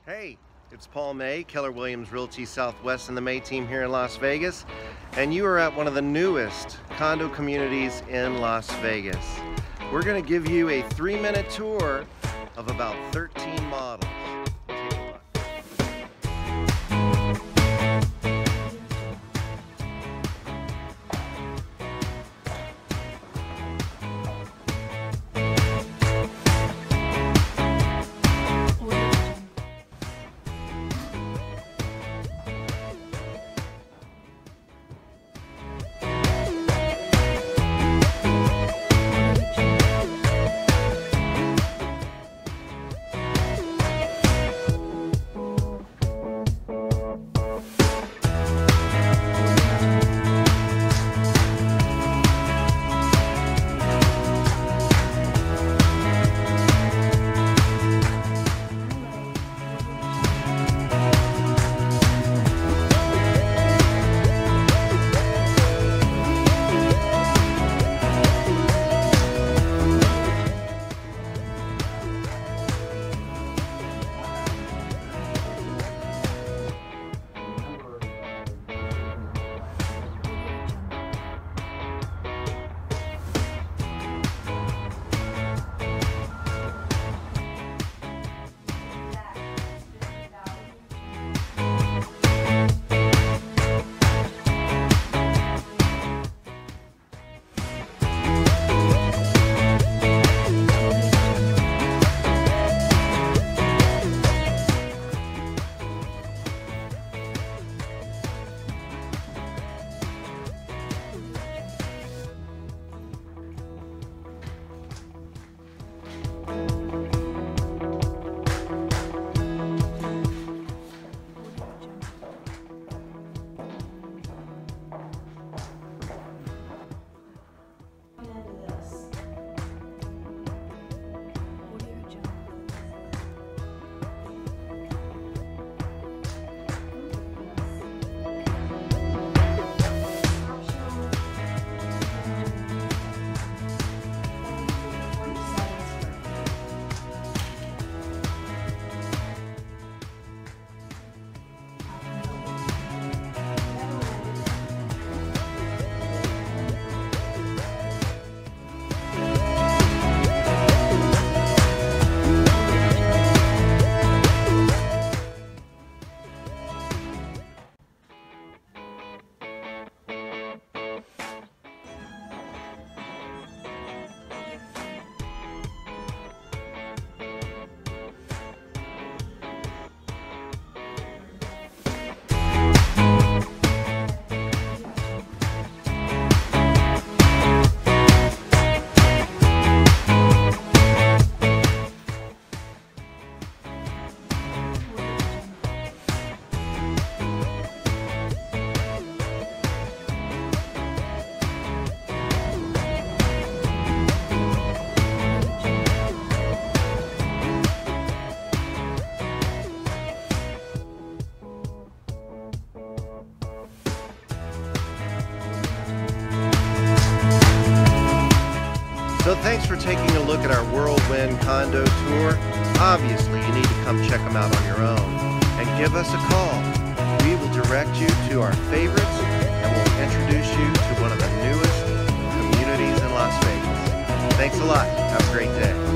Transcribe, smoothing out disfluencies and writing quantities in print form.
Hey, it's Paul May, Keller Williams Realty Southwest and the May team here in Las Vegas, and you are at one of the newest condo communities in Las Vegas. We're going to give you a 3-minute tour of about 13 models. Take a look. So thanks for taking a look at our whirlwind condo tour. Obviously, you need to come check them out on your own. And give us a call. We will direct you to our favorites and we'll introduce you to one of the newest communities in Las Vegas. Thanks a lot. Have a great day.